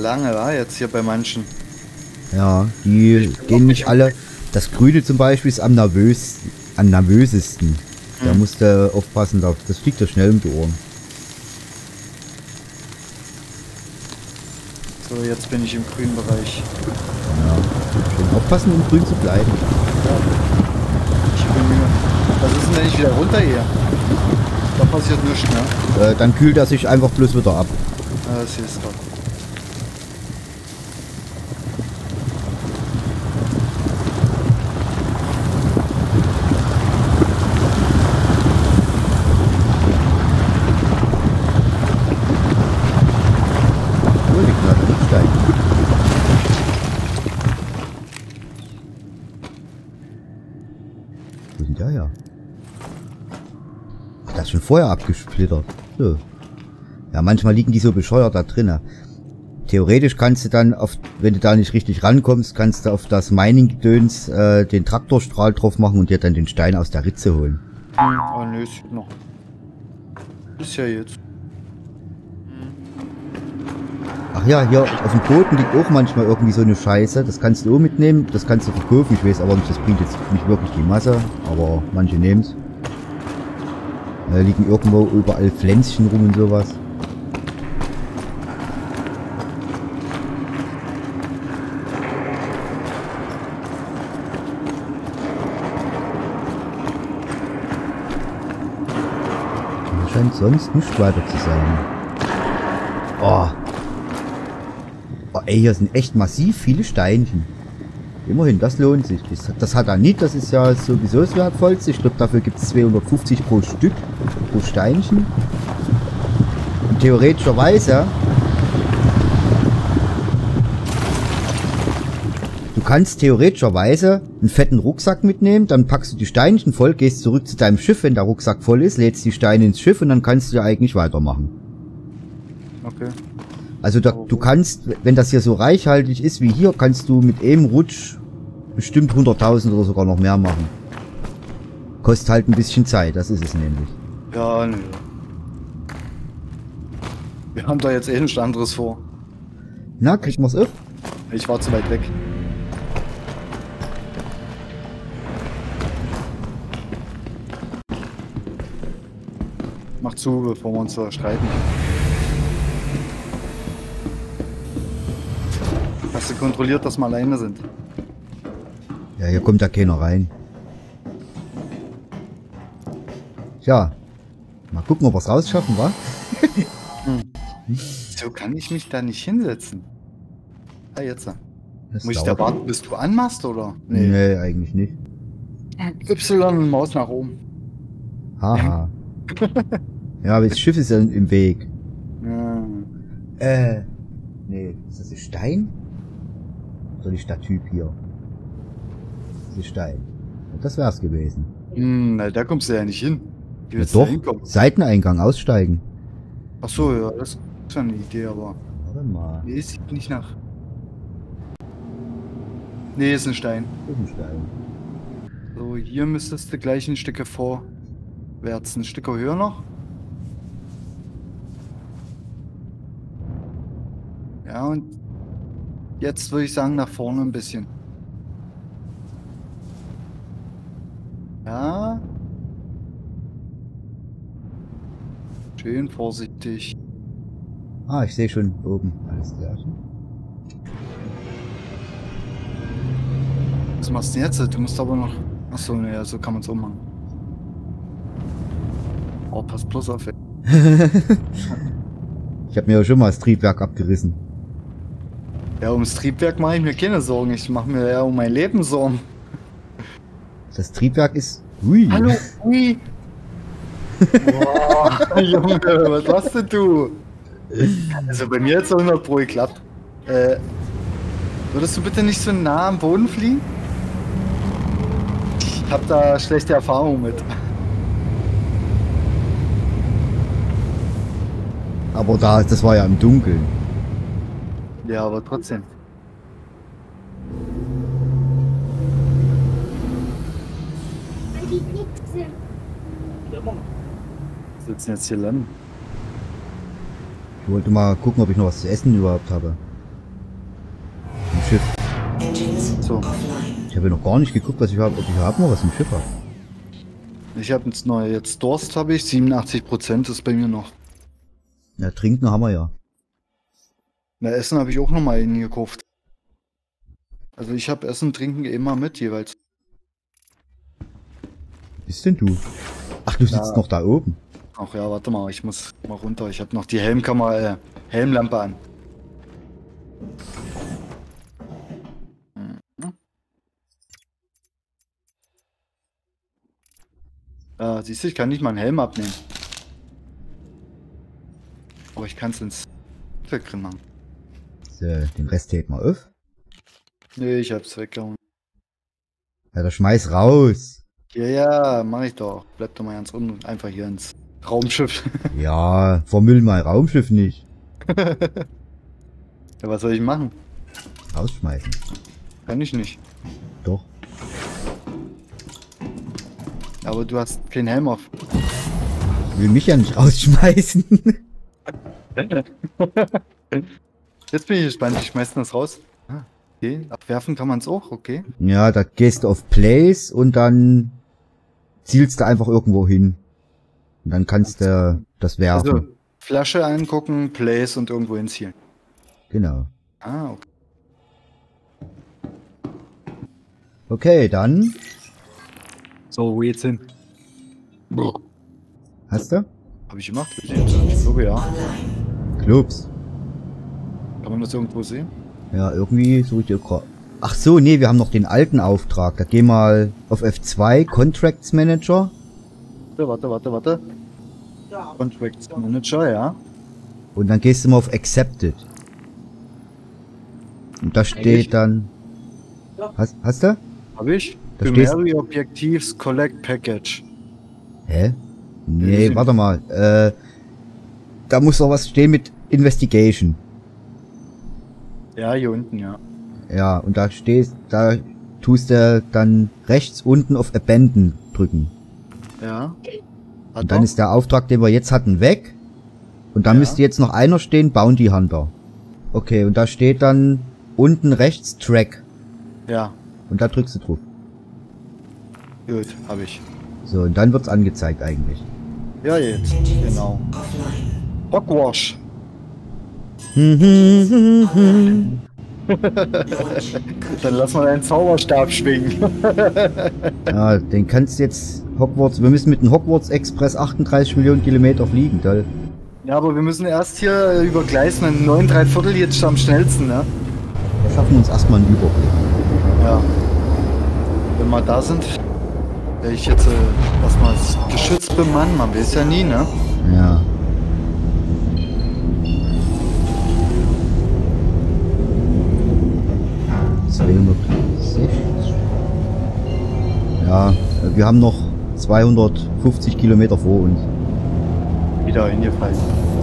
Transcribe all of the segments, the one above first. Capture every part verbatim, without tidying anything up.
lange, wa? Jetzt hier bei manchen. Ja, die gehen nicht alle. Das Grüne zum Beispiel ist am nervös, am nervösesten. Hm. Da musst du aufpassen, das fliegt dir schnell um die Ohren. So, jetzt bin ich im grünen Bereich. Ja, schön aufpassen, im Grün zu bleiben. Ja. Ich bin mir. Was ist denn, wenn ich wieder runtergehe? Da passiert nichts, ne? Äh, dann kühlt er sich einfach bloß wieder ab. Ja, das hier ist doch. Schon vorher abgesplittert. So. Ja, manchmal liegen die so bescheuert da drinnen. Theoretisch kannst du dann, auf, wenn du da nicht richtig rankommst, kannst du auf das Mining-Gedöns äh, den Traktorstrahl drauf machen und dir dann den Stein aus der Ritze holen. Oh ne, ist noch. Ist ja jetzt. Ach ja, hier auf dem Boden liegt auch manchmal irgendwie so eine Scheiße. Das kannst du auch mitnehmen, das kannst du verkaufen. Ich weiß aber nicht, das bringt jetzt nicht wirklich die Masse, aber manche nehmen es. Da liegen irgendwo überall Pflänzchen rum und sowas. Da scheint sonst nicht weiter zu sein. Oh. Oh ey, hier sind echt massiv viele Steinchen. Immerhin, das lohnt sich. Das, das hat er nicht, das ist ja sowieso das Wertvollste. Ich glaube, dafür gibt es zweihundertfünfzig pro Stück, pro Steinchen. Und theoretischerweise, du kannst theoretischerweise einen fetten Rucksack mitnehmen, dann packst du die Steinchen voll, gehst zurück zu deinem Schiff, wenn der Rucksack voll ist, lädst die Steine ins Schiff und dann kannst du ja eigentlich weitermachen. Okay. Also da, du kannst, wenn das hier so reichhaltig ist wie hier, kannst du mit einem Rutsch bestimmt hunderttausend oder sogar noch mehr machen. Kostet halt ein bisschen Zeit, das ist es nämlich. Ja, nö. Wir haben da jetzt eh nichts anderes vor. Na, kriegen wir's auf? Ich war zu weit weg. Mach zu, bevor wir uns da streiten. Hast du kontrolliert, dass wir alleine sind? Ja, hier kommt ja keiner rein. Tja, mal gucken, ob wir es rausschaffen, wa? Hm. So kann ich mich da nicht hinsetzen. Ah, jetzt. Das Muss ich da warten, bis du anmachst, oder? Nee, nee eigentlich nicht. Y und Maus nach oben. Haha. Ja, aber das Schiff ist ja im Weg. Ja. Äh, nee, ist das ein Stein? Oder ist der Typ hier? Das ist Stein. Das wär's gewesen. Hm, na, da kommst du ja nicht hin. Wie Ja, doch, Seiteneingang, aussteigen. Ach so, ja, das ist ja eine Idee, aber... Warte mal. Nee, sieht nicht nach. Nee, ist ein Stein. Das ist ein Stein. So, hier müsstest du gleich ein Stück vorwärts. Ein Stück höher noch. Ja, und jetzt würde ich sagen, nach vorne ein bisschen. Ja. Schön vorsichtig. Ah, ich sehe schon oben. Alles klar. Was machst du jetzt? Du musst aber noch... Achso, naja, so kann man es auch machen. Oh, pass bloß auf. Ich habe mir ja schon mal das Triebwerk abgerissen. Ja, ums Triebwerk mache ich mir keine Sorgen. Ich mache mir ja um mein Leben Sorgen. Das Triebwerk ist... Ui. Hallo, ui. Boah, Junge, was machst denn du? Also bei mir hat es hundert Pro geklappt. Äh, würdest du bitte nicht so nah am Boden fliegen? Ich hab da schlechte Erfahrungen mit. Aber da, das war ja im Dunkeln. Ja, aber trotzdem. Wir sitzen jetzt hier landen. Ich wollte mal gucken, ob ich noch was zu essen überhaupt habe. Schiff. So. Ich habe noch gar nicht geguckt, was ich habe, ob ich überhaupt noch was im Schiff habe. Ich habe jetzt neu, jetzt Durst habe ich, siebenundachtzig Prozent ist bei mir noch. Ja, trinken haben wir ja. Na, Essen habe ich auch noch mal in gekauft. Also ich habe Essen, Trinken immer mit jeweils. Wo bist denn du? Ach, du sitzt Ja. noch da oben. Ach ja, warte mal, ich muss mal runter. Ich habe noch die Helmkammer, äh, Helmlampe an. Mhm. Ja, siehst du, ich kann nicht mal einen Helm abnehmen. Aber ich kann es ins Wegrennen machen. So, den Rest hält mal auf. Nee, ich hab's weggehauen. Ja, da schmeiß raus. Ja, ja, mach ich doch. Bleib doch mal ganz unten. Einfach hier ins Raumschiff. Ja, vermüll mein Raumschiff nicht. Ja, was soll ich machen? Rausschmeißen. Kann ich nicht. Doch. Aber du hast keinen Helm auf. Ich will mich ja nicht rausschmeißen. Jetzt bin ich gespannt. Ich schmeiß das raus. Ah, okay. Abwerfen kann man es auch, okay. Ja, da gehst du auf Place und dann zielst du einfach irgendwo hin. Und dann kannst du das werfen. Also, Flasche angucken, Place und irgendwo hinziehen. Genau. Ah, okay. Okay, dann So, wo geht's hin? hast du? Hab ich gemacht? Ich glaube, ja. Clubs. Kann man das irgendwo sehen? Ja, irgendwie suche ich dir gerade. Ach so, nee, wir haben noch den alten Auftrag. Da geh mal auf F zwei, Contracts Manager. Warte, warte, warte, warte. Ja. Contracts Manager, ja. Und dann gehst du mal auf Accepted. Und da steht Eigentlich? dann... Hast, hast du? Hab ich? Da stehst- Primary Objectives Collect Package. Hä? Nee, Nee, sind- warte mal. Äh, da muss doch was stehen mit Investigation. Ja, hier unten, ja. Ja, und da stehst, da tust du dann rechts unten auf Abandon drücken. Ja. Hat Und dann er? ist der Auftrag, den wir jetzt hatten, weg. Und dann Ja. müsste jetzt noch einer stehen, Bounty Hunter. Okay, und da steht dann unten rechts Track. Ja, Und da drückst du drauf. gut, hab ich. So, und dann wird's angezeigt eigentlich. Ja, jetzt. Genau. Hogwash. Dann lass mal deinen Zauberstab schwingen. Ja, den kannst du jetzt Hogwarts, wir müssen mit dem Hogwarts Express achtunddreißig Millionen Kilometer fliegen, toll. Ja, aber wir müssen erst hier über Gleis mit neun drei Viertel jetzt am schnellsten, ne? Wir schaffen uns erstmal einen Überblick. Ja. Wenn wir da sind, werde ich jetzt äh, erstmal das Geschütz bemannen, man weiß ja nie, ne? Ja. zweihundertsechzig. Ja, wir haben noch zweihundertfünfzig Kilometer vor uns. Wieder hingefallen.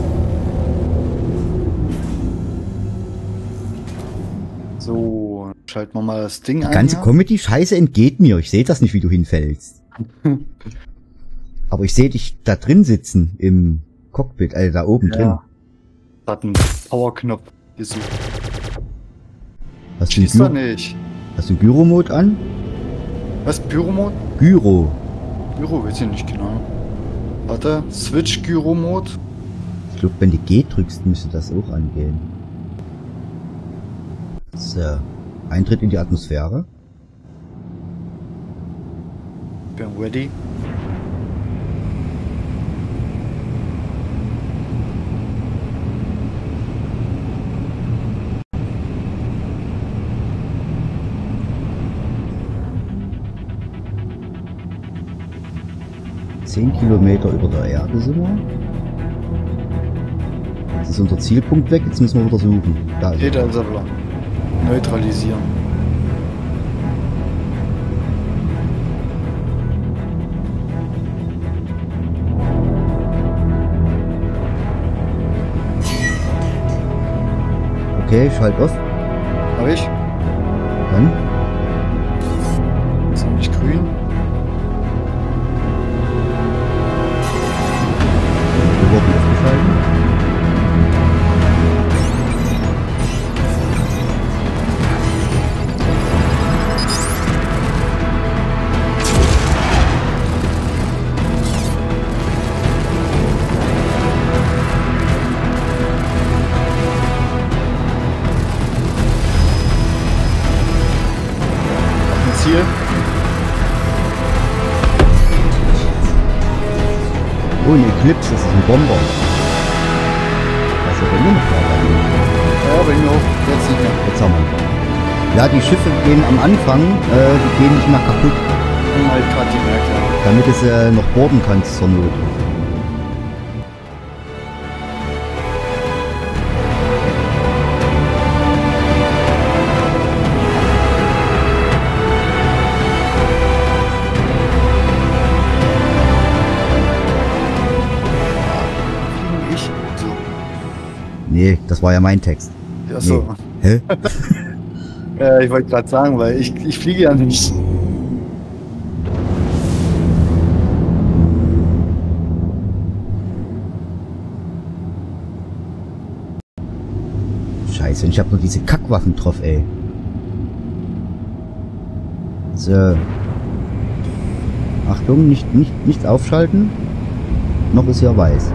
So, schalten wir mal das Ding Die ein. ganze hier. Comedy-Scheiße entgeht mir. Ich sehe das nicht, wie du hinfällst. Aber ich sehe dich da drin sitzen im Cockpit, also da oben drin. Ja. Hat einen Powerknopf gesucht. Hast du einen Schießt er Gy- nicht. hast du einen Gyro-Mode an? Was? Pyromod? Gyro. Gyro, weiß ich nicht genau. Warte, Switch Gyro-Mode. Ich glaube, wenn du G drückst, müsste das auch angehen. So. Eintritt in die Atmosphäre. Bin ready. zehn Kilometer über der Erde sind wir. Jetzt ist unser Zielpunkt weg, jetzt müssen wir wieder suchen. Da ist Okay, er. da ist er wieder. Neutralisieren. Okay, schalt auf. Hab ich? Dann. Ist noch nicht grün. Wir wurden aufgeschalten. Ziel. Oh, ein Eclipse, das ist ein Bomber. Das ist ja bei mir noch da. Ja, bei mir auch. Jetzt nicht mehr. Jetzt haben wir. Ja, die Schiffe gehen am Anfang, äh, die gehen nicht mehr kaputt. Und halt gerade die Merke. Damit du es äh, noch boarden kannst zur Not. Ich? So. Nee, das war ja mein Text. Ja, so. Nee. Hä? Ja, ich wollte gerade sagen, weil ich, ich fliege ja nicht. Scheiße, und ich hab nur diese Kackwaffen drauf, ey. So. Achtung, nicht, nicht, nichts aufschalten. Noch ist ja weiß.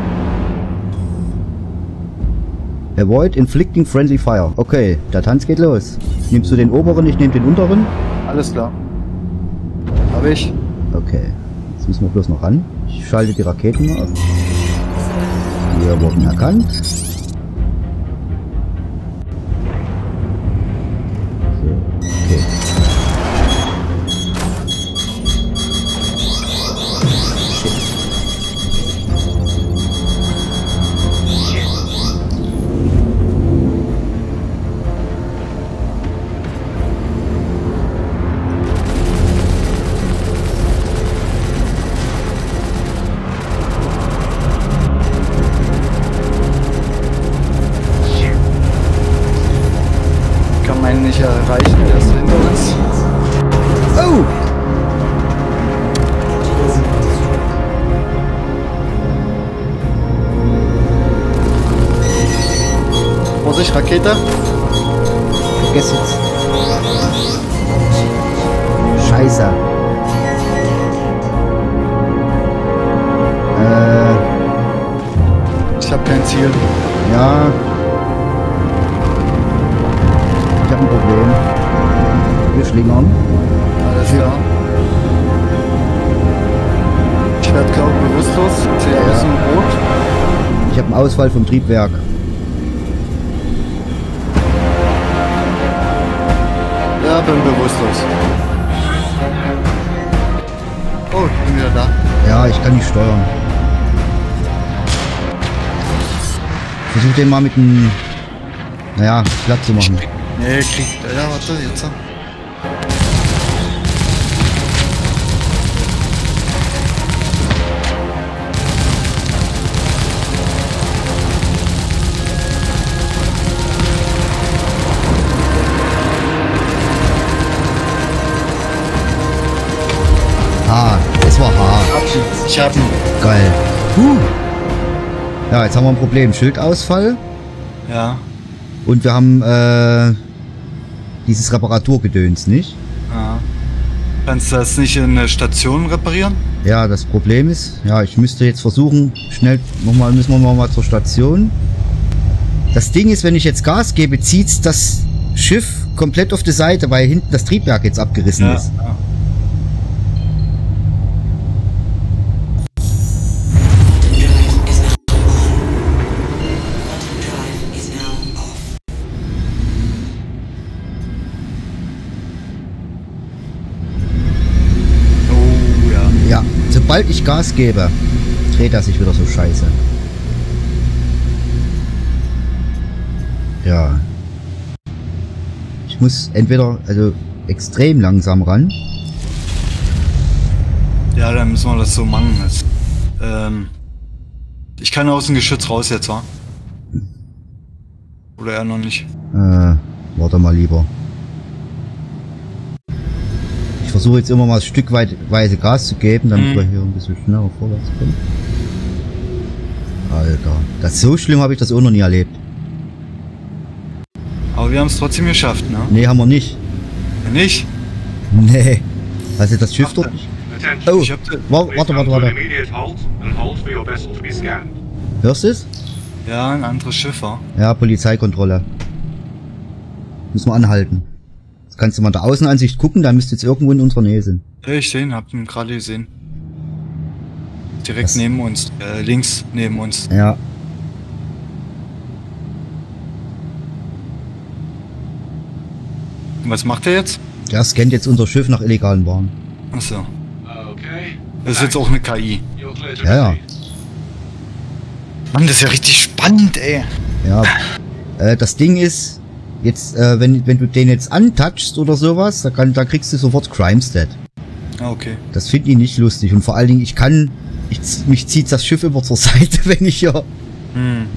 Avoid inflicting friendly fire. Okay, der Tanz geht los. Nimmst du den oberen, ich nehme den unteren? Alles klar. Hab ich. Okay. Jetzt müssen wir bloß noch ran. Ich schalte die Raketen mal auf. Wir wurden erkannt. Okay. Kann meinen nicht erreichen, der ist hinter uns. Oh! Vorsicht, Rakete. Vergiss jetzt. Scheiße. Äh, Ich hab kein Ziel. ja. Ich habe ein Problem. Wir schlingern. Alles klar. Ich werde glaube ich bewusstlos. Ich sehe alles in Rot. Ich habe einen Ausfall vom Triebwerk. Ja, bin bewusstlos. Oh, ich bin wieder da. Ja, ich kann nicht steuern. Versuch den mal mit einem, naja, platt zu machen. Nee, krieg. Ja, warte, jetzt. Ah, das war hart. Ich hab ihn. Geil. Huh. Ja, jetzt haben wir ein Problem. Schildausfall. Ja. Und wir haben äh, dieses Reparaturgedöns, nicht? Ja. Kannst du das nicht in eine Station reparieren? Ja, das Problem ist, ja, ich müsste jetzt versuchen, schnell, nochmal, müssen wir nochmal zur Station. Das Ding ist, wenn ich jetzt Gas gebe, zieht's das Schiff komplett auf die Seite, weil hinten das Triebwerk jetzt abgerissen Ja. ist. Ja. Oh ja. Ja, sobald ich Gas gebe, dreht er sich wieder so scheiße. Ja. Ich muss entweder, also extrem langsam ran. Ja, dann müssen wir das so machen jetzt. Ähm, ich kann aus dem Geschütz raus jetzt, wa? Oder er noch nicht? Äh, warte mal lieber. Ich versuche jetzt immer mal stückweise Gas zu geben, damit Mhm. wir hier ein bisschen schneller vorwärts kommen. Alter, das so schlimm habe ich das auch noch nie erlebt. Aber wir haben es trotzdem geschafft, ne? Nee, haben wir nicht. Wenn nicht? Nee. Hast du das Schiff dort nicht? Oh, Ich hab den. wa- warte, warte, warte. Immediate halt and hold for your vessel to be scanned. Hörst du es? Ja, ein anderes Schiff, wa? Ja, Polizeikontrolle. Müssen wir anhalten. Jetzt kannst du mal in der Außenansicht gucken, da müsste jetzt irgendwo in unserer Nähe sein. Ja, ich sehe ihn, hab ihn gerade gesehen. Direkt Das- neben uns, äh, links neben uns. Ja. Und was macht er jetzt? Der scannt jetzt unser Schiff nach illegalen Waren. Achso. Okay. Das ist jetzt auch eine K I. You're clear to Ja, ja. proceed. Mann, das ist ja richtig spannend, ey. Ja. Äh, das Ding ist, jetzt, äh, wenn, wenn du den jetzt antouchst oder sowas, da, kann, da kriegst du sofort Crime Stat. Ah, okay. Das finde ich nicht lustig. Und vor allen Dingen, ich kann, ich, mich zieht das Schiff immer zur Seite, wenn ich ja... Hm.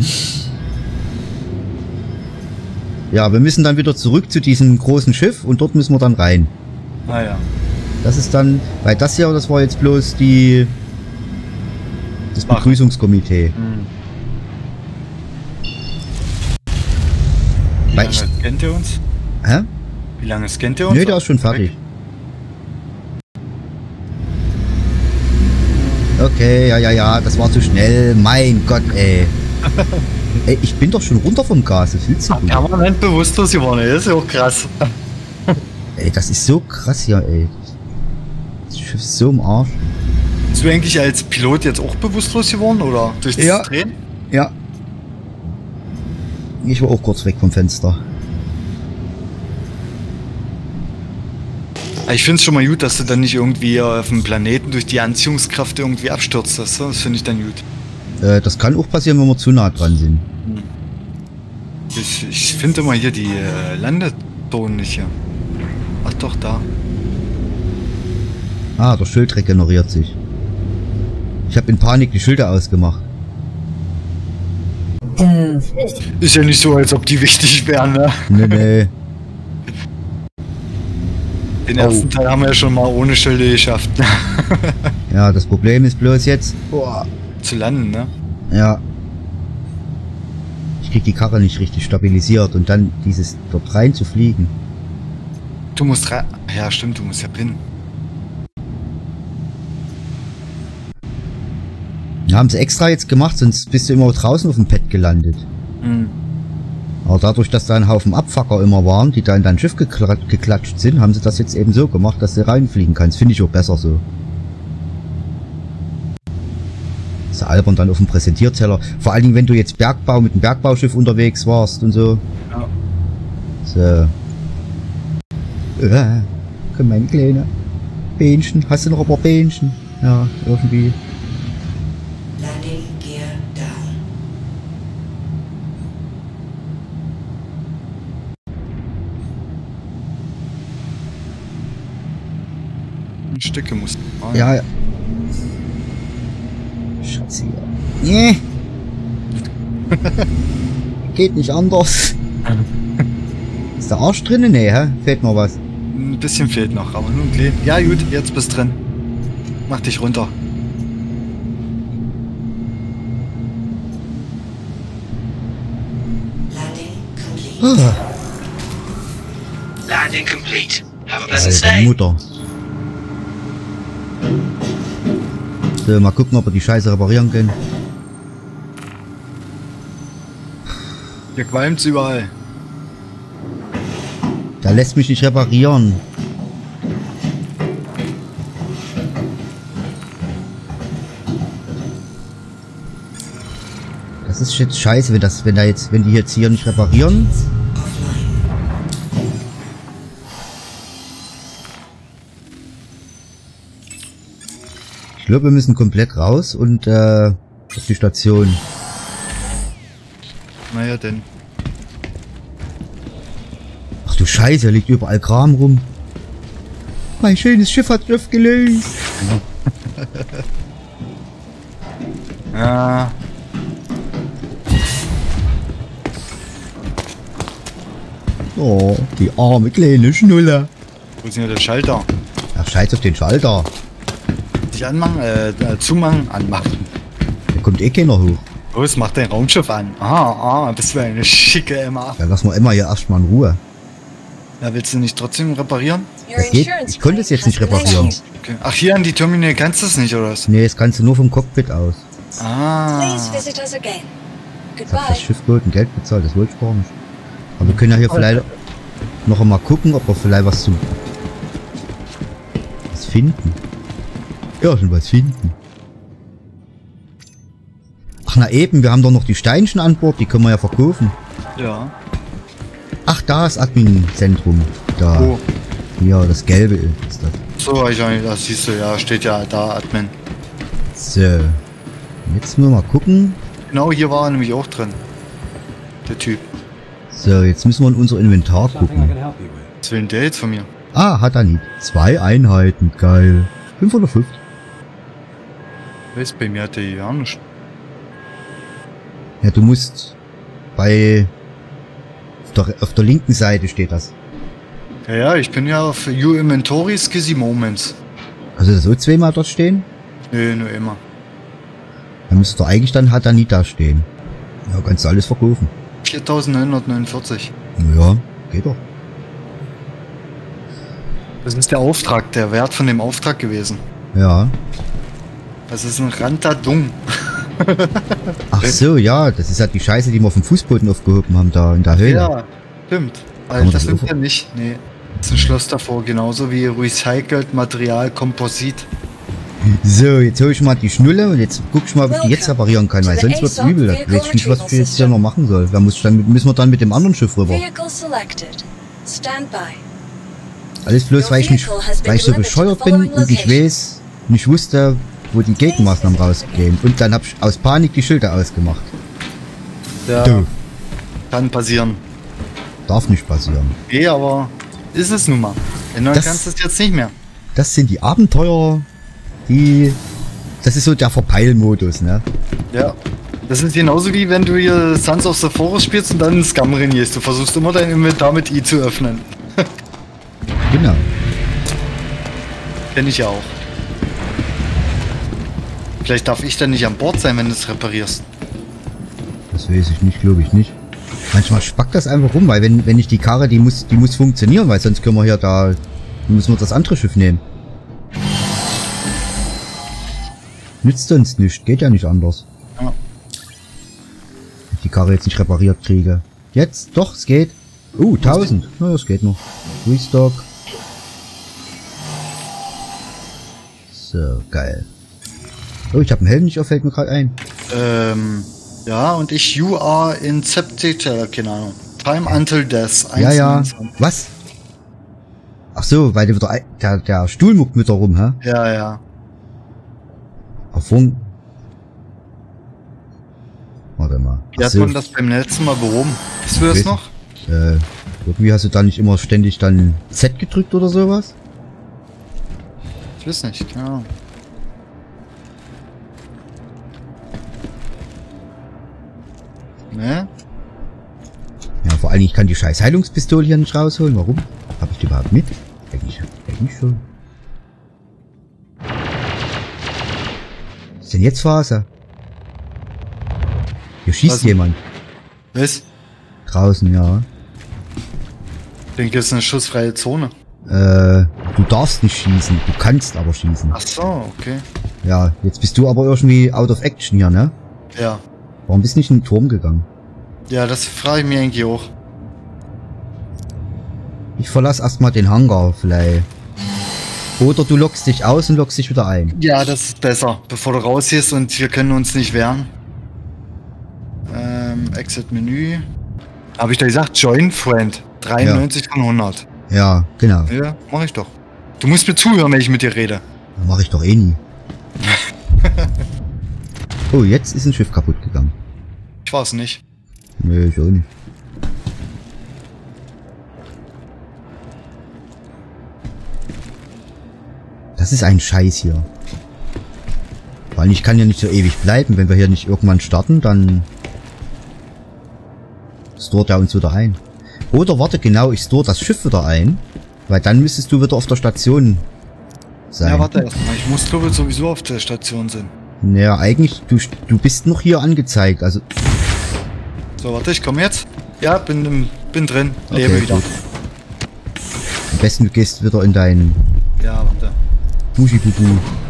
Ja, wir müssen dann wieder zurück zu diesem großen Schiff und dort müssen wir dann rein. Ah ja. Das ist dann, weil das hier, das war jetzt bloß die, das Ach. Begrüßungskomitee. Hm. Wie Weil lange ich- scannt ihr uns? Hä? Wie lange scannt ihr uns? Nö, der ist schon fertig. Okay, ja, ja, ja, das war zu schnell. Mein Gott, ey. Ey, ich bin doch schon runter vom Gas, das willst du? Permanent bewusstlos geworden, ey. Das ist ja auch krass. Ey, das ist so krass hier, ey. Das Schiff ist so im Arsch. Bist du eigentlich als Pilot jetzt auch bewusstlos geworden, oder? Durch das Ja. Drehen? Ja. Ich war auch kurz weg vom Fenster. Aber ich find's schon mal gut, dass du dann nicht irgendwie auf dem Planeten durch die Anziehungskraft irgendwie abstürzt. Das, das finde ich dann gut. Äh, das kann auch passieren, wenn wir zu nah dran sind. Ich, ich finde immer hier die äh, Landetonen nicht hier. Ach doch, da. Ah, der Schild regeneriert sich. Ich habe in Panik die Schilder ausgemacht. Ist ja nicht so, als ob die wichtig wären, ne? Nee, nee. Den Oh. ersten Teil haben wir ja schon mal ohne Schilde geschafft. Ja, das Problem ist bloß jetzt... Boah. Zu landen, ne? Ja. Ich krieg die Karre nicht richtig stabilisiert und dann dieses dort rein zu fliegen. Du musst rein. Ja, stimmt, du musst ja drin. Ja, haben sie extra jetzt gemacht, sonst bist du immer draußen auf dem Pad gelandet. Mhm. Aber dadurch, dass da ein Haufen Abfucker immer waren, die da in dein Schiff gekla geklatscht sind, haben sie das jetzt eben so gemacht, dass du reinfliegen kannst. Finde ich auch besser so. Das ist albern dann auf dem Präsentierteller. Vor allen Dingen, wenn du jetzt Bergbau mit dem Bergbauschiff unterwegs warst und so. Ja. So. Äh, komm, meine Kleine. Bähnchen. Hast du noch ein paar Bähnchen? Ja, irgendwie. Landing gear down. Ein Stücke musst du. Ah, Ja, ja. Schatzi. Nee. Geht nicht anders. Ist der Arsch drinnen? Nee, hä? Fehlt noch was. Ein bisschen fehlt noch, aber nun klein. Ja, gut, jetzt bist drin. Mach dich runter. Landing complete. Ah, Landing complete. Have a pleasant Alter stay. Mutter. So, mal gucken, ob wir die Scheiße reparieren können. Hier qualmt's überall. Der lässt mich nicht reparieren. Das ist jetzt scheiße, wenn das, wenn da jetzt, wenn die jetzt hier nicht reparieren. Ich glaube, wir müssen komplett raus und äh, auf die Station. Naja, denn. Ach du Scheiße, da liegt überall Kram rum. Mein schönes Schiff hat Schiff gelöst. Ja. Oh, die arme kleine Schnuller. Wo ist denn hier der Schalter? Ach, scheiß auf den Schalter. Dich anmachen, äh, äh, zumachen, anmachen. Da kommt eh keiner hoch. Los, mach dein Raumschiff an. Ah, ah, bist du eine schicke Emma. Ja, lass mal immer hier erstmal in Ruhe. Ja, willst du nicht trotzdem reparieren? Your Das geht- insurance ich konnte es claim jetzt nicht has been reparieren. issued. Okay. Ach, hier an die Terminal kannst du es nicht, oder was? Nee, das kannst du nur vom Cockpit aus. Ah. Please visit us again. Ich hab Goodbye. das Schiff geholt und Geld bezahlt, das wollte ich gar nicht. Aber wir können ja hier vielleicht... noch einmal gucken, ob wir vielleicht was zum... was finden. Ja, schon was finden. Ach na eben, wir haben doch noch die Steinchen an Bord, die können wir ja verkaufen. Ja. Ach, da ist Admin-Zentrum. Da. Oh. Ja, das Gelbe ist das. So, ich auch nicht, das siehst du, ja, steht ja da, Admin. So. Jetzt müssen wir mal gucken. Genau, hier war er nämlich auch drin. Der Typ. So, jetzt müssen wir in unser Inventar gucken. Was will denn der jetzt von mir? Ah, hat er nicht. Zwei Einheiten, geil. fünfhundertfünfzig. Weiß, bei mir hat der ja nicht. Ja, du musst bei... Auf der, auf der linken Seite steht das. Ja, ja, ich bin ja auf You Inventory Skizzy Moments. Also so zweimal dort stehen? Nö, nur immer. Dann müsste eigentlich dann hat er nicht da stehen. Ja, kannst du alles verkaufen. viertausendneunhundertneunundvierzig. Ja, geht doch. Das ist der Auftrag, der Wert von dem Auftrag gewesen. Ja. Das ist ein Rantadung. Ach so, ja, das ist halt die Scheiße, die wir vom Fußboden aufgehoben haben, da in der Höhle. Ja, stimmt. Kann Also man das das stimmt auch- ja nicht. Nee. Das ist ein Schloss davor, genauso wie Recycled Material Komposit. So, jetzt hol ich mal die Schnulle und jetzt guck ich mal, ob ich die jetzt reparieren kann, weil sonst wird's übel. Da weiß ich nicht, was ich jetzt hier noch machen soll. Da muss ich dann, müssen wir dann mit dem anderen Schiff rüber. Vehicle selected. Stand by. Alles bloß, weil ich nicht, weil ich so bescheuert bin und nicht weiß, nicht wusste, wo die Gegenmaßnahmen rausgehen. Und dann hab ich aus Panik die Schilder ausgemacht. Ja, Du, kann passieren. darf nicht passieren. Eh, aber ist es nun mal. Ändern Das- kannst du es jetzt nicht mehr. Das sind die Abenteuer, die... Das ist so der Verpeilmodus, ne? Ja. Das ist genauso wie wenn du hier Sons of the Forest spielst und dann einen Scum renierst. Du versuchst immer dein Inventar mit I zu öffnen. Genau. Kenn ich ja auch. Vielleicht darf ich dann nicht an Bord sein, wenn du es reparierst. Das weiß ich nicht, glaube ich nicht. Manchmal spackt das einfach rum, weil wenn, wenn ich die Karre, die muss, die muss funktionieren, weil sonst können wir hier da, müssen wir das andere Schiff nehmen. Nützt uns nicht, geht ja nicht anders. Ja. Wenn ich die Karre jetzt nicht repariert kriege. Jetzt, doch, es geht. Uh, tausend. Na, das geht noch. Restock. So, geil. Oh, ich habe einen Helm nicht auf, fällt mir gerade ein. Ähm, ja, und ich, you are incepted, äh, keine Ahnung. Time until death. Ja, ja. einundzwanzig. Was? Ach so, weil der, wieder, ein- der, der Stuhl muckt mit da rum, hä? Ja, ja. Auf vorn. Warte mal. Wie Ach hat so, man das beim letzten Mal behoben? Weißt du das Weiß noch? äh, irgendwie hast du da nicht immer ständig dann Z gedrückt oder sowas? Ich weiß nicht, keine Ahnung. Ne? Ja, vor allem, ich kann die scheiß Heilungspistole hier nicht rausholen. Warum? Hab ich die überhaupt mit? Eigentlich, eigentlich schon. Was ist denn jetzt Phase? Hier schießt Was? jemand. Was? Draußen, ja. Ich denke, das ist eine schussfreie Zone. Äh, du darfst nicht schießen. Du kannst aber schießen. Ach so, okay. Ja, jetzt bist du aber irgendwie out of action hier, ne? Ja. Warum bist du nicht in den Turm gegangen? Ja, das frage ich mir eigentlich auch. Ich verlass erstmal den Hangar, vielleicht. Oder du lockst dich aus und lockst dich wieder ein. Ja, das ist besser, bevor du rausgehst und wir können uns nicht wehren. Ähm, Exit-Menü. Habe ich da gesagt? Join Friend. dreiundneunzig von hundert. Ja, genau. Ja, mach ich doch. Du musst mir zuhören, wenn ich mit dir rede. Mach ich doch eh nie. Oh, jetzt ist ein Schiff kaputt gegangen. Ich war's nicht. Nö, ich auch nicht. Das ist ein Scheiß hier. Weil ich kann ja nicht so ewig bleiben. Wenn wir hier nicht irgendwann starten, dann stort er uns wieder ein. Oder warte, genau, ich store das Schiff wieder ein. Weil dann müsstest du wieder auf der Station sein. Ja, warte erstmal. Ich muss, glaube ich, sowieso auf der Station sein. Naja, eigentlich, du, du bist noch hier angezeigt. Also, So, warte, ich komme jetzt. Ja, bin, im- bin drin. Lebe Okay, wieder. gut. am besten du gehst wieder in deinen Ja, warte. Muschi-Bubu.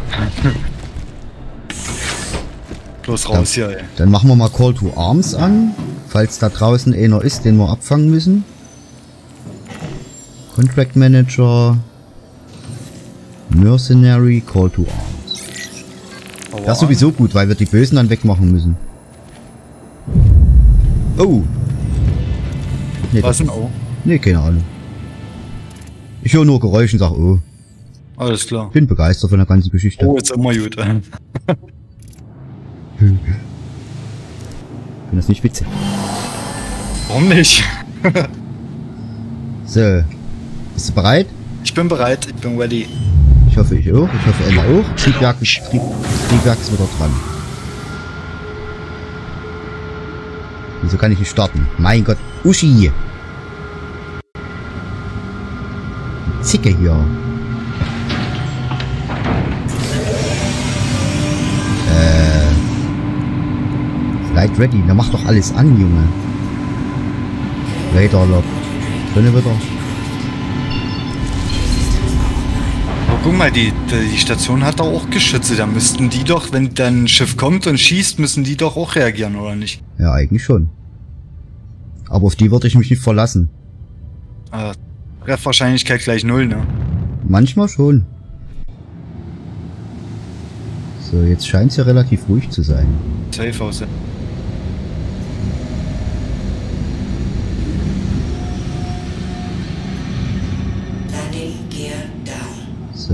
Bloß raus hier, ey. Dann machen wir mal Call to Arms an. Falls da draußen einer ist, den wir abfangen müssen. Contract Manager. Mercenary Call to Arms. Power Das ist sowieso gut, weil wir die Bösen dann wegmachen müssen. Oh. Nee, Was das, denn? Oh. nee, keine Ahnung. Ich höre nur Geräusche und sag, oh. Alles klar. Bin begeistert von der ganzen Geschichte. Oh, ist immer gut. Bin das nicht witzig? Warum nicht? So. Bist du bereit? Ich bin bereit, ich bin ready. Ich hoffe, ich auch. Ich hoffe, Ella auch. Triebwerk, Trieb, Triebwerk ist wieder dran. Wieso kann ich nicht starten? Mein Gott. Uschi! Zicke hier. Äh. Light ready. Da macht doch alles an, Junge. Radar lock. Drinne wieder. Aber guck mal, die, die Station hat doch auch Geschütze. Da müssten die doch, wenn dann ein Schiff kommt und schießt, müssen die doch auch reagieren, oder nicht? Ja, eigentlich schon. Aber auf die würde ich mich nicht verlassen. Äh, Treffwahrscheinlichkeit gleich null, ne? Manchmal schon. So, jetzt scheint es ja relativ ruhig zu sein. Safe House. Landing gear down. So.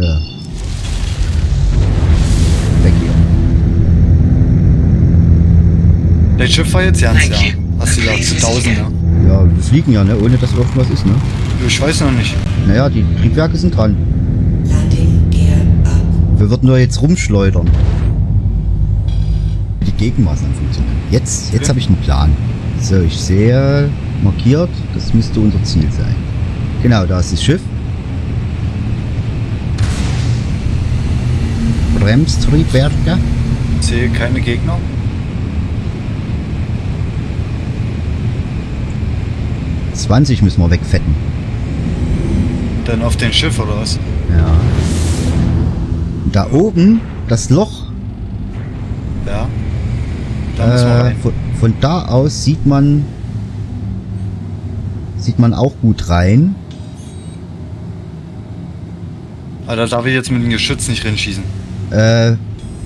Weg hier. Das Schiff war jetzt ganz, ja. Thank you. Hast du gesagt, zu tausend, ne? Ja, wir fliegen ja, ne? Ohne dass irgendwas ist, ne? Ich weiß noch nicht. Naja, die Triebwerke sind dran. Landing gear up. Wir würden nur jetzt rumschleudern. Die Gegenmaßnahmen funktionieren. Jetzt, jetzt Okay. habe ich einen Plan. So, ich sehe markiert, das müsste unser Ziel sein. Genau, da ist das Schiff. Bremstriebwerke. Ich sehe keine Gegner. zwanzig müssen wir wegfetten. Dann auf den Schiff, oder was? Ja. Und da oben, das Loch, Ja. Da müssen wir äh, rein. von, von da aus sieht man, sieht man auch gut rein. Aber da darf ich jetzt mit dem Geschütz nicht reinschießen. Äh,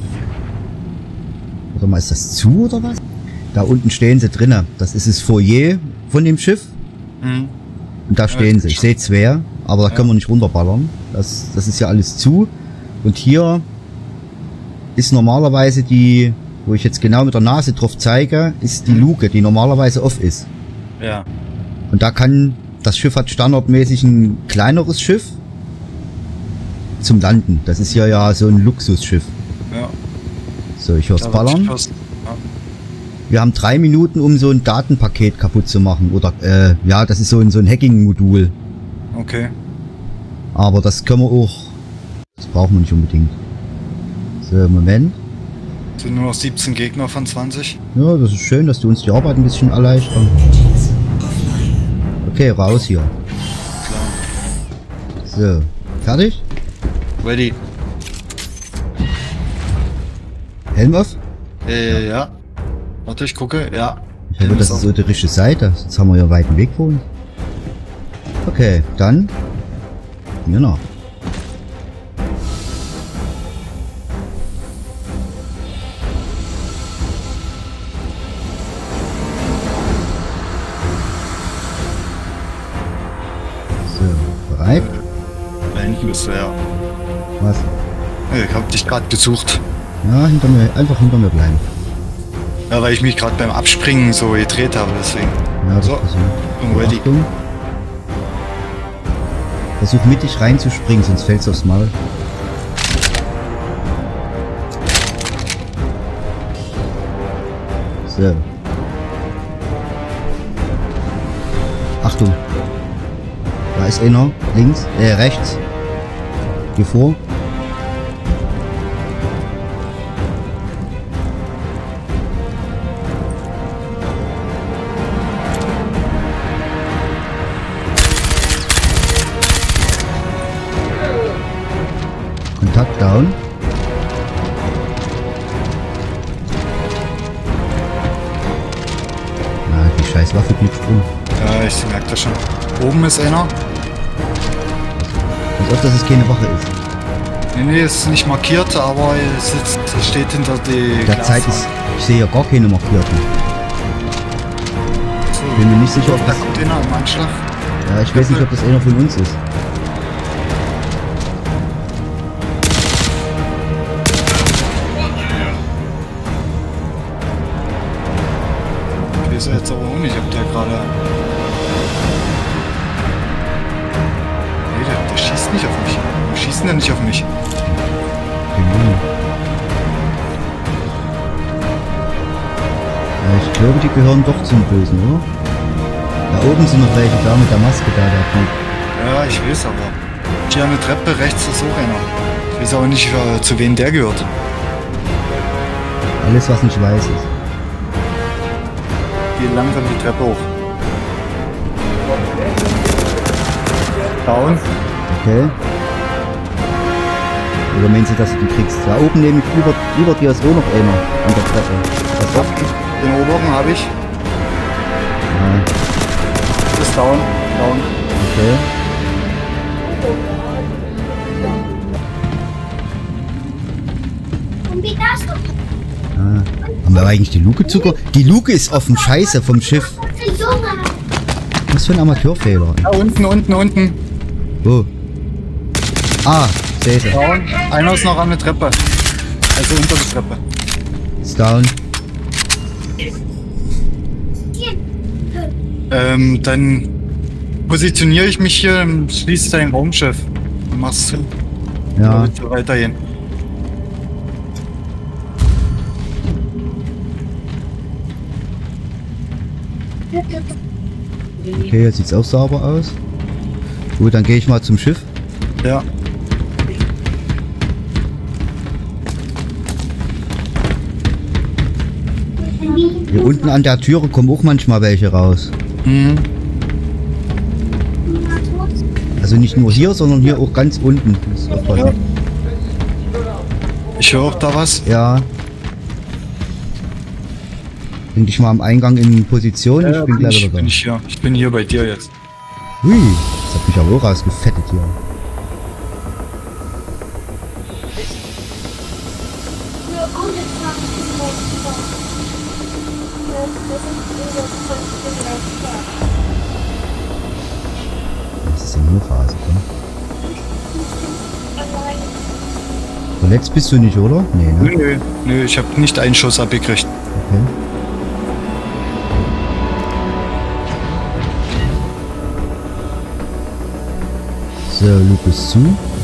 oder mal, ist das zu oder was? Da unten stehen sie drinnen. Das ist das Foyer von dem Schiff. Mhm. Und da stehen sie. Ich sehe zwei, aber da Ja. können wir nicht runterballern. Das, das ist ja alles zu. Und hier ist normalerweise die, wo ich jetzt genau mit der Nase drauf zeige, ist die Luke, die normalerweise off ist. Ja. Und da kann, das Schiff hat standardmäßig ein kleineres Schiff zum Landen. Das ist hier ja so ein Luxusschiff. Ja. So, ich hör's Da wird ballern. geschossen. Ja. Wir haben drei Minuten, um so ein Datenpaket kaputt zu machen. Oder, äh, ja, das ist so ein, so ein Hacking-Modul. Okay. Aber das können wir auch. Das brauchen wir nicht unbedingt. So, Moment. Sind nur noch siebzehn Gegner von zwanzig. Ja, das ist schön, dass du uns die Arbeit ein bisschen erleichtern. Engines offline. Okay, raus hier. Klar. So, fertig? Ready. Helm auf? Äh, ja. Warte, ich gucke. Ja. Ich hoffe, das ist so die richtige Seite. Jetzt haben wir ja weiten Weg vor uns. Okay, dann. Mir nach. So, bereit? Da hinten bist du, ja. Was? Ich hab dich gerade gesucht. Ja, hinter mir, einfach hinter mir bleiben. Ja, weil ich mich gerade beim Abspringen so gedreht habe, deswegen. Ja, das So, passiert. bin ready. Achtung. Versuch mittig reinzuspringen, sonst fällt's aufs Maul. So. Achtung. Da ist einer. Links, äh, rechts. Geh vor. Kontakt down. Na, die scheiß Waffe blieb rum. Ja, ich merke das schon. Oben ist einer. Doch, dass es keine Wache ist. Nee, nee, es ist nicht markiert, aber es, ist, es steht hinter die Der Zeit ist. Ich sehe ja gar keine markierten. Bin mir nicht sicher, ob Da das. kommt einer im Anschlag. Ja, ich weiß nicht, ob das einer von uns ist. Ich weiß jetzt aber auch nicht, ob der gerade... Nee, der, der schießt nicht auf mich. Warum schießt der nicht auf mich? Genau. Ja, ich glaube, die gehören doch zum Bösen, oder? Da oben sind noch welche da mit der Maske da, der Typ. Ja, ich weiß aber. Hier eine Treppe, rechts ist auch einer. Ich weiß aber nicht, äh, zu wem der gehört. Alles, was nicht weiß ist. Geh langsam die Treppe hoch. Down. Okay. Oder meinen Sie, dass du die kriegst? Da oben nämlich über, über dir ist auch noch einer an der Treppe. Was Hab ich. Den oberen habe ich. Ja, Das ist down. Down. okay. Ah. Haben wir eigentlich die Luke Zucker? Die Luke ist offen, scheiße, vom Schiff. Was für ein Amateurfehler. Da unten, unten, unten. Wo? Ah, sehe sie. Down. Einer ist noch an der Treppe. Also unter der Treppe. Ist down. Ähm, dann positioniere ich mich hier, schließe dein Raumschiff. Und machst zu. Ja. Bitte weiterhin. Okay, jetzt sieht's auch sauber aus. Gut, dann gehe ich mal zum Schiff. Ja. Hier unten an der Türe kommen auch manchmal welche raus. Mhm. Also nicht nur hier, sondern hier auch ganz unten. Das ist auch Ja. Ich höre auch da was. Ja. Bring dich mal am Eingang in Position. Ich bin gleich ich, wieder bin da. ich, hier. Ich bin hier bei dir jetzt. Hui, das hat mich aber auch rausgefettet hier. Das ist ja nur Phase, komm. Verletzt bist du nicht, oder? Nee, ne? Nö, nö, nö, ich habe nicht einen Schuss abgekriegt. Okay. So, Luke ist zu.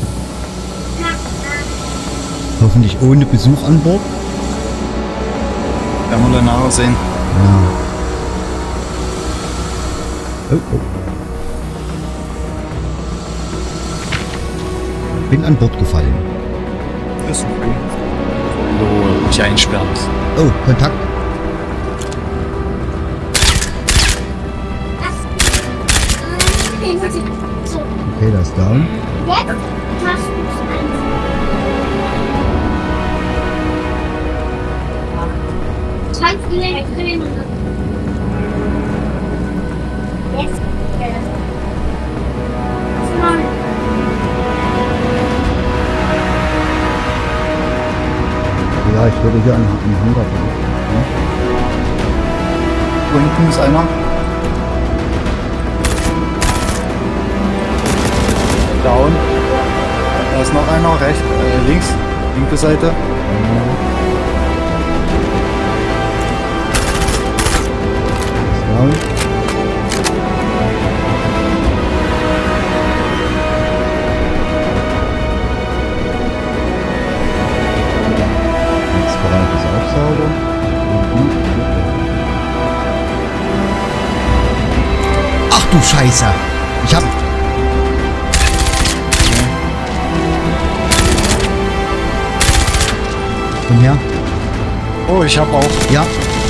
Hoffentlich ohne Besuch an Bord. Werden wir dann nachher sehen. Ja. Oh, oh. Bin an Bord gefallen. Ist okay. So, mich einsperren. Oh, Kontakt. Okay, das ist down. Ja, ich würde hier an den Hangar bringen. Unten ist einer. Down. Da ist noch einer, rechts, äh, links, linke Seite. Down. Das Bereich ist auch sauber. Ach du Scheiße! Ich hab... Komm her. Oh, ich hab auch. Ja.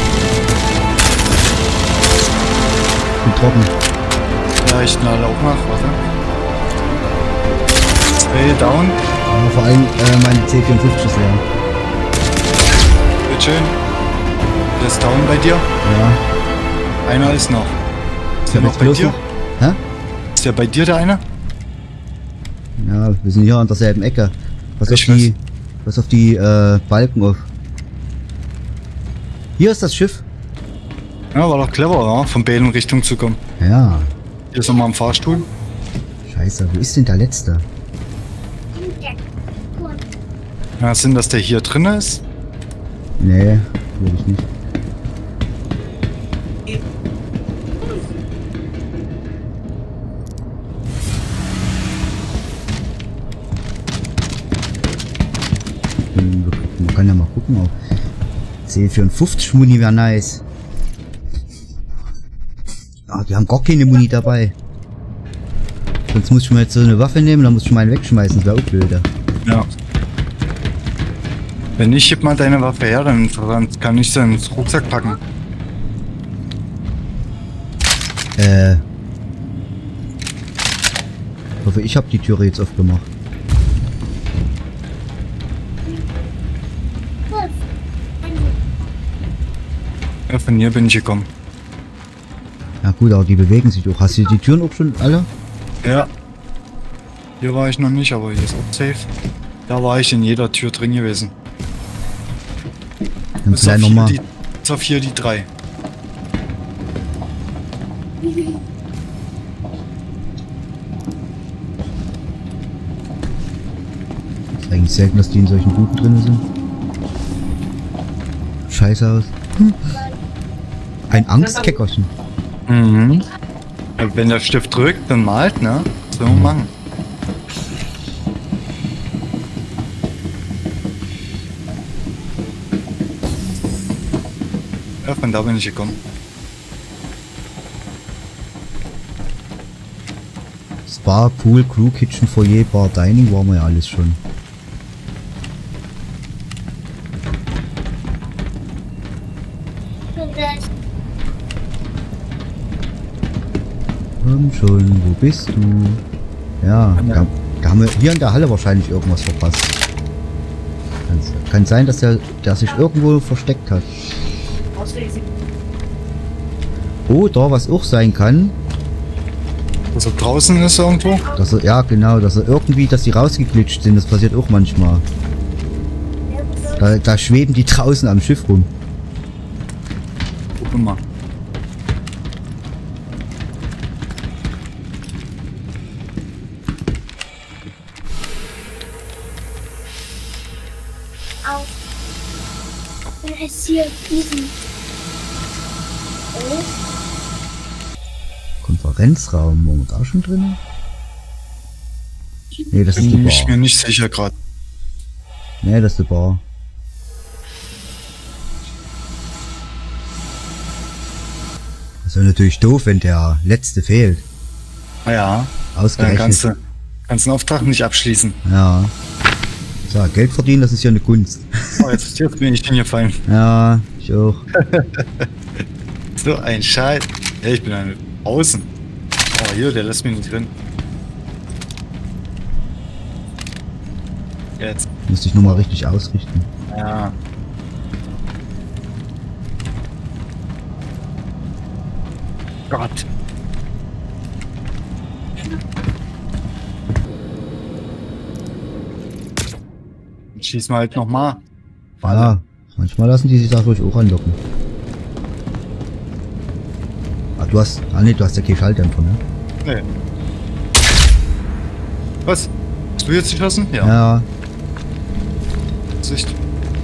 Bin trocken. Ja, ich knall auch nach, warte. Zwei down. Aber vor allem äh, meine C vierundfünfzig ist leer. Bitteschön. Der ist down bei dir. Ja. Einer ist noch. Ist der hab noch jetzt bei bloß dir? noch- Hä? Ist der bei dir, der eine? Ja, wir sind hier an derselben Ecke. Pass auf Ich die, pass auf die äh, Balken auf. Hier ist das Schiff. Ja, war doch clever, ja? Von Balen Richtung zu kommen. Ja. Hier ist nochmal am Fahrstuhl. Scheiße, wo ist denn der Letzte? Ja, sind das der hier drin ist? Nee, will ich nicht. Hm, Man kann ja mal gucken. Auch. C vierundfünfzig Muni wäre nice. Ah, wir haben gar keine Muni dabei. Sonst muss ich mal jetzt so eine Waffe nehmen, dann muss ich mal einen wegschmeißen. Das wäre auch blöd. Ja. Wenn nicht, gib mal deine Waffe her, dann, dann kann ich sie ins Rucksack packen. Äh. Ich hoffe, ich habe die Türe jetzt aufgemacht. Ja, von hier bin ich gekommen. Ja gut, aber die bewegen sich auch. Hast du die Türen auch schon alle? Ja. Hier war ich noch nicht, aber hier ist auch safe. Da war ich in jeder Tür drin gewesen. Dann Bis vielleicht auf, nochmal. hier die, bis auf hier die drei. Ist eigentlich selten, dass die in solchen Buden drin sind. Scheiße aus. Hm. Ein Angstkeckerchen. Mhm. Ja, wenn der Stift drückt, dann malt, ne? Das will man machen. Ja, von da bin ich gekommen. Spa, Pool, Crew, Kitchen, Foyer, Bar, Dining waren wir ja alles schon. Komm schon, wo bist du? Ja, da, da haben wir hier in der Halle wahrscheinlich irgendwas verpasst. Kann, kann sein, dass der, der sich irgendwo versteckt hat. Oder was auch sein kann, Dass er draußen ist irgendwo? dass er, ja genau, dass er irgendwie, dass die rausgeglitscht sind, das passiert auch manchmal. Da, da schweben die draußen am Schiff rum. Guck mal. Wer ist hier diesen? Oh. Konferenzraum, waren wir da schon drin? Nee, das ist die Bin ich mir Bar. nicht sicher gerade. Nee, das ist die Bar. Das wäre natürlich doof, wenn der letzte fehlt. Ah ja, dann Ausgerechnet. kannst du kannst den Auftrag nicht abschließen. Ja. So, Geld verdienen, das ist ja eine Kunst. Oh, jetzt, jetzt bin ich hingefallen. Ja, ich auch. So ein Scheiß. Ja, ich bin dann außen. Oh, hier, der lässt mich nicht drin. Jetzt. Müsste ich nur mal richtig ausrichten. Ja. Gott. Dann schieß mal halt nochmal. Ja, manchmal lassen die sich dadurch auch anlocken. Ah, du hast. Ah ne, du hast ja keinen Schalldämpfer, ne? Nee. Was? Hast du jetzt geschossen? Ja. Ja. Sicht.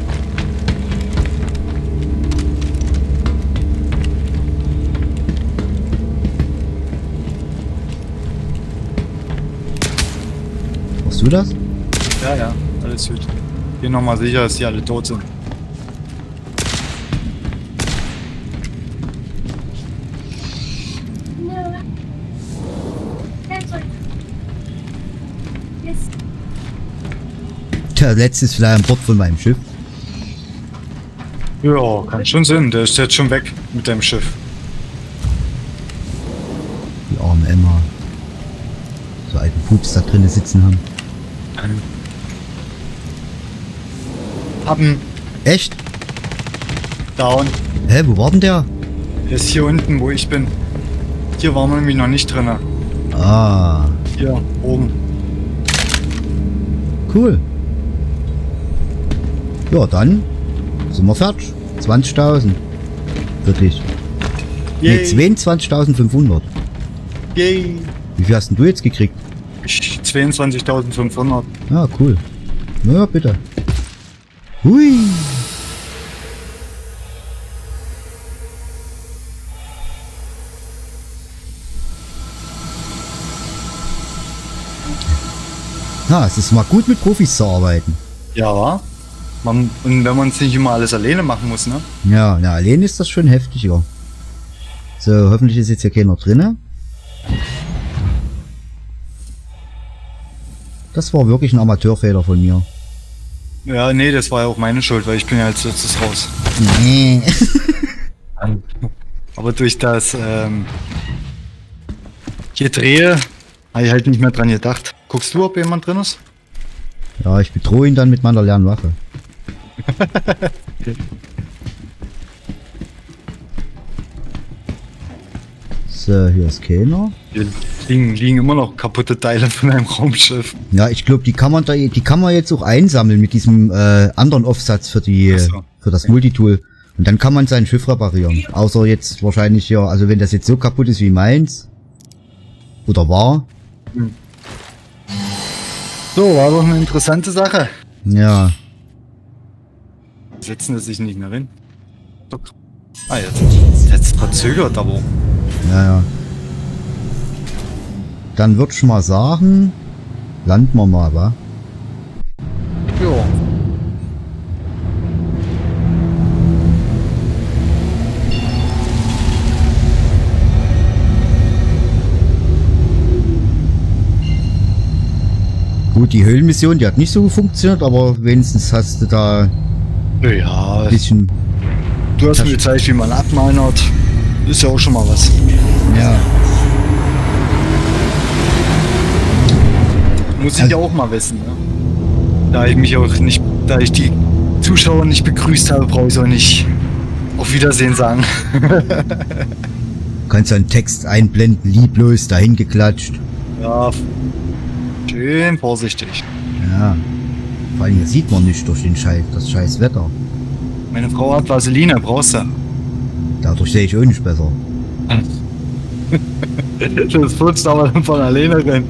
Machst du das? Ja, ja, alles gut. Geh nochmal sicher, dass die alle tot sind. Der letzte ist vielleicht an Bord von meinem Schiff. Ja, kann schon sein. Der ist jetzt schon weg mit dem Schiff. Die arme Emma. So alten Pups da drinnen sitzen haben. Haben Echt? down. Hä, wo war denn der? Der ist hier unten, wo ich bin. Hier waren wir nämlich noch nicht drin. Ah. Hier oben. Cool. Ja, dann sind wir fertig. zwanzigtausend. Für dich. Nee, Yay. zweiundzwanzigtausendfünfhundert. Yay. Wie viel hast denn du jetzt gekriegt? zweiundzwanzigtausendfünfhundert. Ah, cool. Na ja, bitte. Hui. Ja, es ist mal gut mit Profis zu arbeiten. Ja. Man, und wenn man es nicht immer alles alleine machen muss, ne? Ja, na, allein ist das schon heftiger. So, hoffentlich ist jetzt hier keiner drinne. Das war wirklich ein Amateurfehler von mir. Ja, nee, das war ja auch meine Schuld, weil ich bin ja als letztes raus. Nee. Aber durch das ähm, Gedrehe habe ich halt nicht mehr dran gedacht. Guckst du, ob jemand drin ist? Ja, ich bedrohe ihn dann mit meiner leeren Waffe. So, hier ist keiner. Hier liegen, liegen immer noch kaputte Teile von einem Raumschiff. Ja, ich glaube, die kann man da, die kann man jetzt auch einsammeln mit diesem äh, anderen Aufsatz für die, Ach so. für das Multitool. Und dann kann man sein Schiff reparieren. Außer jetzt wahrscheinlich ja, also wenn das jetzt so kaputt ist wie meins. Oder war. So, war doch eine interessante Sache. Ja. Setzen es sich nicht mehr hin. Doch. Ah, jetzt. Jetzt verzögert aber. Ja, ja. Dann würd ich mal sagen, landen wir mal, wa? Ja. Gut, die Höhlenmission, die hat nicht so funktioniert, aber wenigstens hast du da Ja, ein bisschen... du hast mir gezeigt, wie man abmeinert. Ist ja auch schon mal was. Ja. Muss ich ja auch mal wissen, ne? Da ich mich auch nicht, da ich die Zuschauer nicht begrüßt habe, brauche ich auch nicht auf Wiedersehen sagen. Kannst du einen Text einblenden, lieblos dahin geklatscht. Ja, schön vorsichtig. Ja. Vor allem, hier sieht man nicht durch den Scheiß, das scheiß Wetter. Meine Frau hat Vaseline, brauchst du? Dadurch sehe ich auch nicht besser. Das putzt aber dann von alleine rein.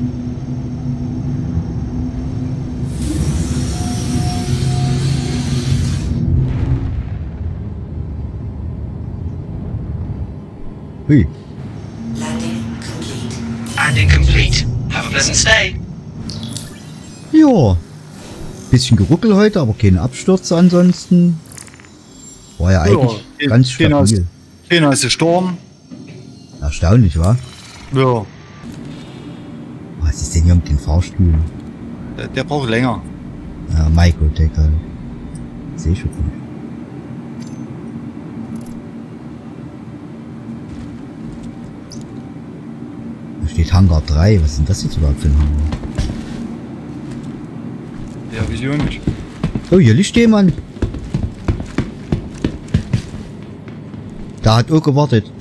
Hui. Landing complete. Landing complete. Have a pleasant stay. Ja. Bisschen geruckelt heute, aber keine Abstürze ansonsten. War ja eigentlich Ja, ganz keiner ist- stabil. Keiner ist gestorben. Erstaunlich, wa? Ja, Was ist denn hier mit den Fahrstühlen? der, der braucht länger. Ja, Microtech halt. Sehe ich schon nicht. Da steht Hangar drei. Was ist denn das jetzt überhaupt für ein Hangar? Ja, wieso nicht? Oh, hier liegt jemand. Da hat auch gewartet.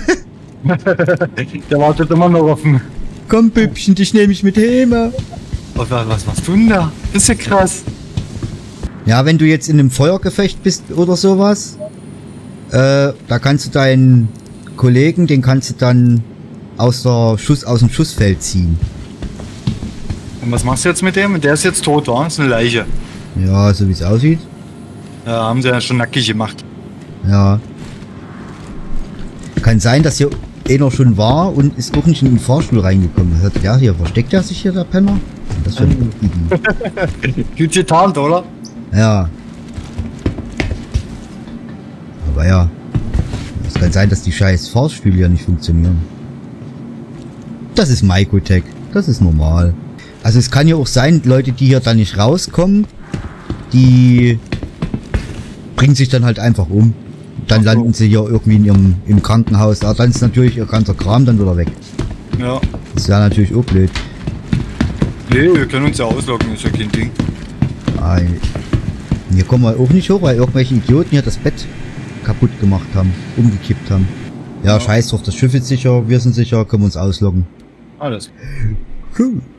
Der wartet immer noch auf den... Komm, Püppchen, dich nehme ich mit Hema. Was, was, was machst du denn da? Das ist ja krass. Ja, wenn du jetzt in einem Feuergefecht bist oder sowas, äh, da kannst du deinen Kollegen, den kannst du dann aus der Schuss, aus dem Schussfeld ziehen. Und was machst du jetzt mit dem? Der ist jetzt tot, wa? Das ist eine Leiche. Ja, so wie es aussieht. Ja, haben sie ja schon nackig gemacht. Ja. Kann sein, dass hier einer schon war und ist auch nicht in den Fahrstuhl reingekommen. Das hat, ja, hier versteckt er sich hier, der Penner. Das für ein Gut getarnt, oder? Ja. Aber ja. Es kann sein, dass die scheiß Fahrstühle hier nicht funktionieren. Das ist Microtech. Das ist normal. Also es kann ja auch sein, Leute, die hier dann nicht rauskommen, die bringen sich dann halt einfach um. Dann Ach so. landen sie hier irgendwie in ihrem, im Krankenhaus. Aber dann ist natürlich ihr ganzer Kram dann wieder weg. Ja. Das wäre natürlich auch blöd. Nee, wir können uns ja ausloggen, ist ja kein Ding. Ah, hier kommen wir auch nicht hoch, weil irgendwelche Idioten hier das Bett kaputt gemacht haben, umgekippt haben. Ja, Ja. scheiß drauf, das Schiff ist sicher, wir sind sicher, können wir uns ausloggen. Alles. Cool.